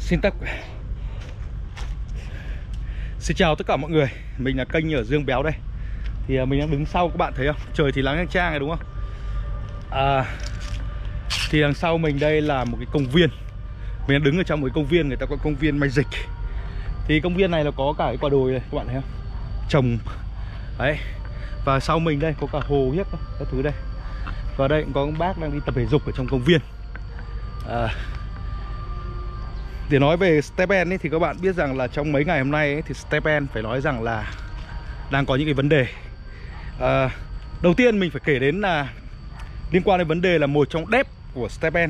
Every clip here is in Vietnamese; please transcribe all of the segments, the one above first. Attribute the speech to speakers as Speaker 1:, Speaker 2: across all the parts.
Speaker 1: Xin chào tất cả mọi người. Mình là kênh ở Dương Béo đây. Thì mình đang đứng sau, các bạn thấy không? Trời thì nắng chang chang này đúng không? Thì đằng sau mình đây là một cái công viên. Mình đang đứng ở trong một cái công viên, người ta có công viên Magic. Thì công viên này là có cả cái quả đồi này, các bạn thấy không? Trồng đấy. Và sau mình đây có cả hồ hiếc các thứ đây. Và đây cũng có một bác đang đi tập thể dục ở trong công viên. Để nói về Stepen ấy, thì các bạn biết rằng là trong mấy ngày hôm nay ấy, thì Stepen phải nói rằng là đang có những cái vấn đề. Đầu tiên mình phải kể đến là liên quan đến vấn đề là một trong đếp của Stepen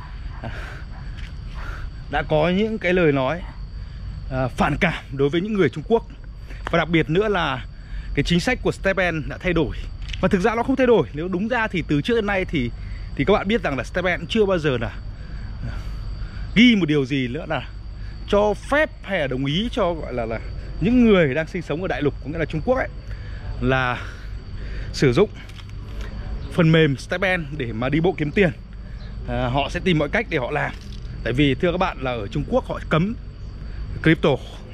Speaker 1: đã có những cái lời nói phản cảm đối với những người Trung Quốc. Và đặc biệt nữa là cái chính sách của Stepen đã thay đổi. Và thực ra nó không thay đổi. Nếu đúng ra thì từ trước đến nay thì các bạn biết rằng là Stepen chưa bao giờ là ghi một điều gì nữa là cho phép hay là đồng ý cho gọi là những người đang sinh sống ở đại lục, có nghĩa là Trung Quốc ấy, là sử dụng phần mềm Stepen để mà đi bộ kiếm tiền. Họ sẽ tìm mọi cách để họ làm. Tại vì thưa các bạn là ở Trung Quốc họ cấm crypto.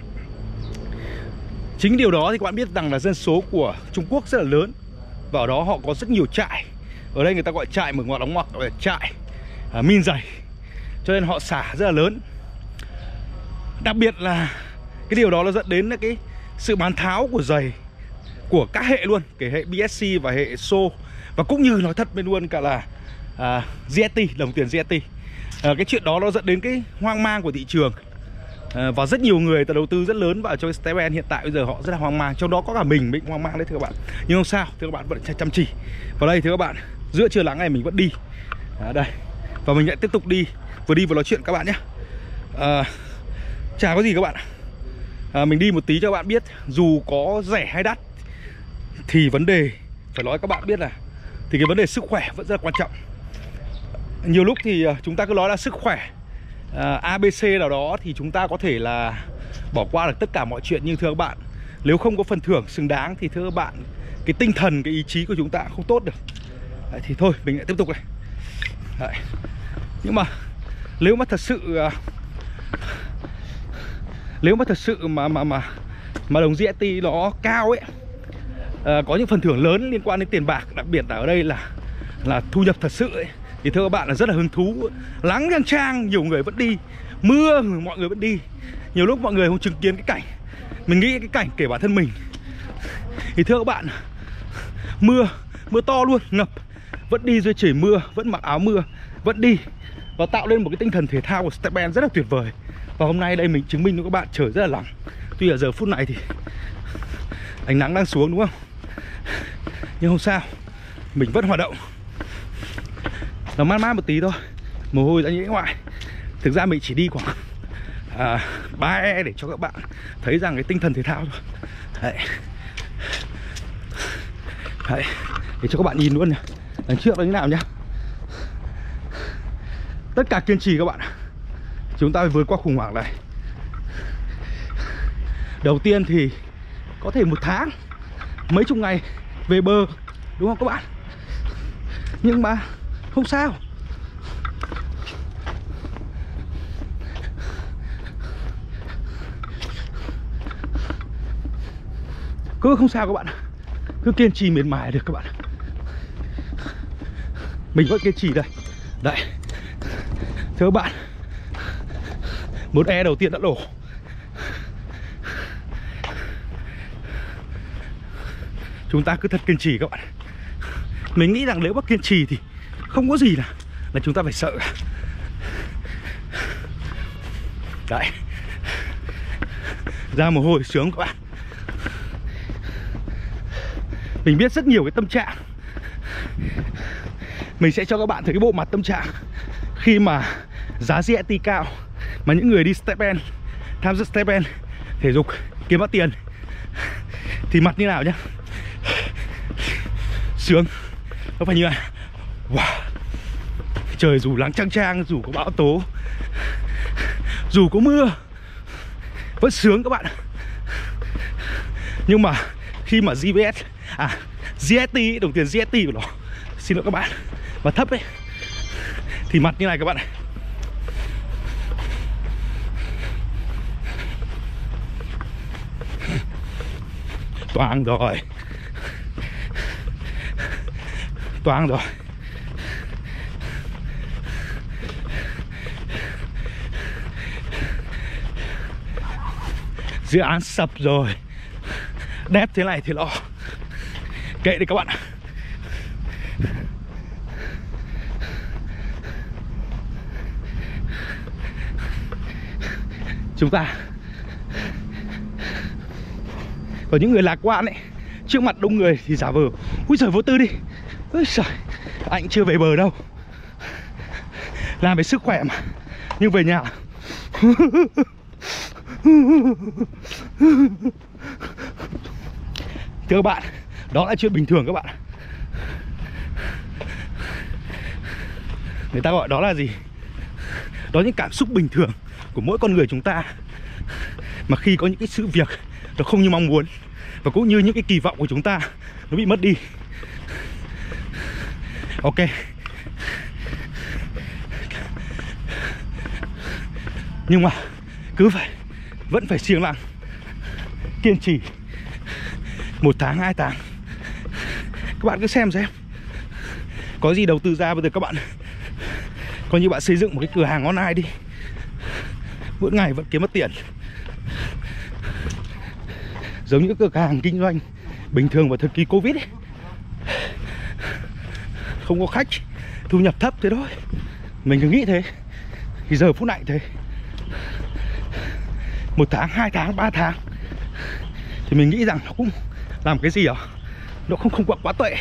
Speaker 1: Chính điều đó thì các bạn biết rằng là dân số của Trung Quốc rất là lớn. Và ở đó họ có rất nhiều trại. Ở đây người ta gọi trại mở ngoặc đóng ngoặc, gọi là trại min giày. Cho nên họ xả rất là lớn. Đặc biệt là cái điều đó nó dẫn đến là cái sự bán tháo của giày của các hệ luôn, cái hệ BSC và hệ SO. Và cũng như nói thật bên luôn cả là ZT, đồng tiền ZT. Cái chuyện đó nó dẫn đến cái hoang mang của thị trường. Và rất nhiều người ta đầu tư rất lớn vào cho Stepen hiện tại bây giờ họ rất là hoang mang. Trong đó có cả mình cũng hoang mang đấy thưa các bạn. Nhưng không sao, thưa các bạn vẫn chăm chỉ. Vào đây thưa các bạn, giữa trưa nắng này mình vẫn đi đây. Và mình lại tiếp tục đi, vừa đi vừa nói chuyện các bạn nhé. Chả có gì các bạn. Mình đi một tí cho các bạn biết. Dù có rẻ hay đắt thì vấn đề phải nói các bạn biết là thì cái vấn đề sức khỏe vẫn rất là quan trọng. Nhiều lúc thì chúng ta cứ nói là sức khỏe ABC nào đó thì chúng ta có thể là bỏ qua được tất cả mọi chuyện. Nhưng thưa các bạn, nếu không có phần thưởng xứng đáng thì thưa các bạn, cái tinh thần, cái ý chí của chúng ta không tốt được. Đấy, thì thôi mình lại tiếp tục này. Đấy. Nhưng mà nếu mà thật sự mà đồng ZT nó cao ấy, có những phần thưởng lớn liên quan đến tiền bạc, đặc biệt là ở đây là thu nhập thật sự ấy, thì thưa các bạn là rất là hứng thú. Nắng chang chang, nhiều người vẫn đi, mưa mọi người vẫn đi. Nhiều lúc mọi người không chứng kiến cái cảnh, mình nghĩ cái cảnh kể bản thân mình. Thì thưa các bạn, mưa to luôn, ngập, vẫn đi dưới trời mưa, vẫn mặc áo mưa, vẫn đi. Và tạo lên một cái tinh thần thể thao của Stepen rất là tuyệt vời. Và hôm nay đây mình chứng minh cho các bạn trời rất là nắng. Tuy ở giờ phút này thì ánh nắng đang xuống đúng không? Nhưng không sao, mình vẫn hoạt động. Nó mát mát một tí thôi, mồ hôi ra nhễ ngoại. Thực ra mình chỉ đi khoảng 3E để cho các bạn thấy rằng cái tinh thần thể thao thôi. Đấy. Đấy. Để cho các bạn nhìn luôn nhá. Đằng trước nó như nào nhá. Tất cả kiên trì các bạn. Chúng ta phải vượt qua khủng hoảng này. Đầu tiên thì có thể 1 tháng, mấy chục ngày về bờ, đúng không các bạn? Nhưng mà không sao. Cứ không sao các bạn. Cứ kiên trì miệt mài được các bạn. Mình vẫn kiên trì đây. Đấy. Thưa các bạn, 1E đầu tiên đã đổ. Chúng ta cứ thật kiên trì các bạn. Mình nghĩ rằng nếu mà kiên trì thì không có gì là chúng ta phải sợ. Đấy. Ra mồ hôi sướng các bạn. Mình biết rất nhiều cái tâm trạng. Mình sẽ cho các bạn thấy cái bộ mặt tâm trạng khi mà giá ZT cao, mà những người đi Stepen, tham gia Stepen thể dục kiếm bắt tiền thì mặt như nào nhá. Sướng. Nó phải như này. Wow. Trời dù nắng chang chang, dù có bão tố, dù có mưa, vẫn sướng các bạn. Nhưng mà khi mà ZT, đồng tiền ZT của nó, xin lỗi các bạn, mà thấp ấy, thì mặt như này các bạn này. Toang rồi. Toang rồi. Dự án sập rồi. Đét thế này thì lo. Kệ đi các bạn. Chúng ta có những người lạc quan ấy, trước mặt đông người thì giả vờ úi giời vô tư đi. Úi giời, anh chưa về bờ đâu. Làm về sức khỏe mà. Nhưng về nhà thưa các bạn, đó là chuyện bình thường các bạn. Người ta gọi đó là gì? Đó là những cảm xúc bình thường của mỗi con người chúng ta. Mà khi có những cái sự việc nó không như mong muốn, và cũng như những cái kỳ vọng của chúng ta nó bị mất đi. Ok. Nhưng mà vẫn phải siêng năng, kiên trì 1 tháng, 2 tháng. Các bạn cứ xem. Có gì đầu tư ra bây giờ các bạn coi như bạn xây dựng một cái cửa hàng online đi, mỗi ngày vẫn kiếm mất tiền. Giống như cửa hàng kinh doanh bình thường vào thời kỳ Covid ấy. Không có khách, thu nhập thấp thế thôi. Mình cứ nghĩ thế. Thì giờ phút này thế, 1 tháng, 2 tháng, 3 tháng thì mình nghĩ rằng nó cũng làm cái gì đó nó không quá tệ.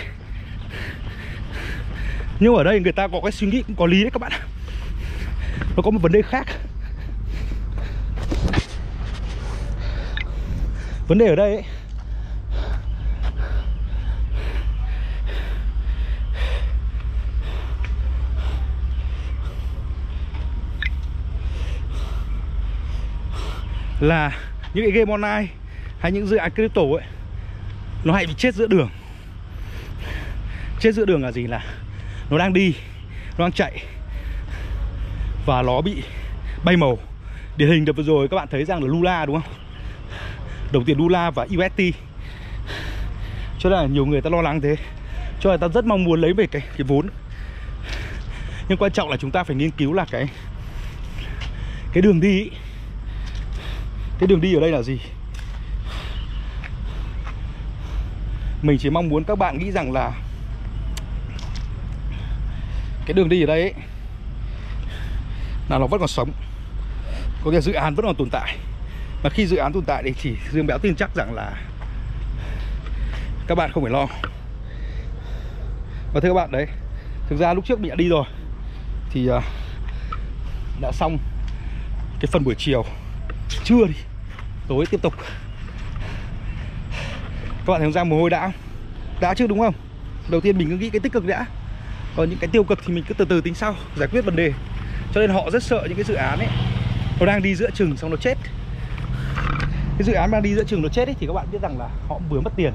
Speaker 1: Nhưng ở đây người ta có cái suy nghĩ cũng có lý đấy các bạn. Nó có một vấn đề khác. Vấn đề ở đây ấy, là những cái game online hay những dự án crypto ấy, nó hay bị chết giữa đường. Chết giữa đường là gì? Là nó đang đi, nó đang chạy và nó bị bay màu. Điển hình đợt vừa rồi các bạn thấy rằng là Lula đúng không? Đồng tiền Lula và UST. Cho nên là nhiều người ta lo lắng thế. Cho nên ta rất mong muốn lấy về cái vốn. Nhưng quan trọng là chúng ta phải nghiên cứu là cái đường đi ý. Cái đường đi ở đây là gì? Mình chỉ mong muốn các bạn nghĩ rằng là cái đường đi ở đây ấy, là nó vẫn còn sống. Có cái dự án vẫn còn tồn tại. Mà khi dự án tồn tại thì Dương Béo tin chắc rằng là các bạn không phải lo. Và thưa các bạn đấy, thực ra lúc trước mình đã đi rồi thì đã xong cái phần buổi chiều. Trưa đi, tối tiếp tục. Các bạn thấy ra mồ hôi đã không? Đã chứ đúng không? Đầu tiên mình cứ nghĩ cái tích cực đã, còn những cái tiêu cực thì mình cứ từ từ tính sau, giải quyết vấn đề. Cho nên họ rất sợ những cái dự án ấy nó đang đi giữa chừng xong nó chết. Cái dự án mà đi giữa chừng nó chết ấy thì các bạn biết rằng là họ vừa mất tiền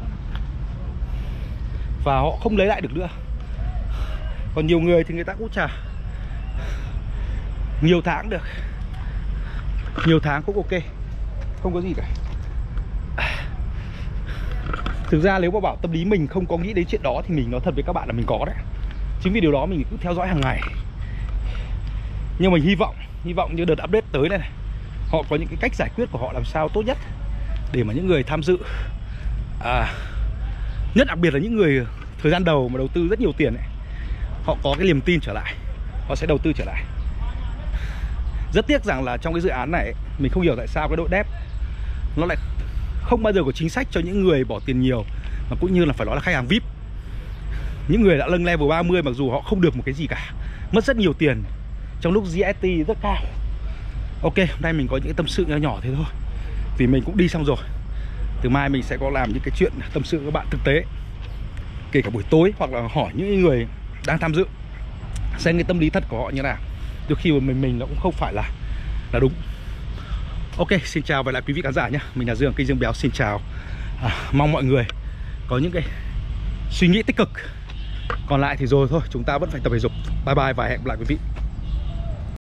Speaker 1: và họ không lấy lại được nữa. Còn nhiều người thì người ta cũng chả, nhiều tháng được, nhiều tháng cũng ok, không có gì cả. Thực ra nếu mà bảo tâm lý mình không có nghĩ đến chuyện đó thì mình nói thật với các bạn là mình có đấy. Chính vì điều đó mình cứ theo dõi hàng ngày. Nhưng mình hy vọng như đợt update tới này, họ có những cái cách giải quyết của họ làm sao tốt nhất để mà những người tham dự, nhất đặc biệt là những người thời gian đầu mà đầu tư rất nhiều tiền ấy, họ có cái niềm tin trở lại, họ sẽ đầu tư trở lại. Rất tiếc rằng là trong cái dự án này mình không hiểu tại sao cái đội dev nó lại không bao giờ có chính sách cho những người bỏ tiền nhiều, mà cũng như là phải nói là khách hàng VIP. Những người đã nâng level 30 mặc dù họ không được một cái gì cả, mất rất nhiều tiền trong lúc GST rất cao. Ok, hôm nay mình có những cái tâm sự nhỏ nhỏ thế thôi, vì mình cũng đi xong rồi. Từ mai mình sẽ có làm những cái chuyện tâm sự với các bạn thực tế, kể cả buổi tối, hoặc là hỏi những người đang tham dự xem cái tâm lý thật của họ như nào. Đôi khi mà mình nó cũng không phải là đúng. Ok, xin chào và lại quý vị khán giả nhé. Mình là Dương, kênh Dương Béo xin chào. Mong mọi người có những cái suy nghĩ tích cực. Còn lại thì rồi thôi, chúng ta vẫn phải tập thể dục. Bye bye và hẹn gặp lại quý vị.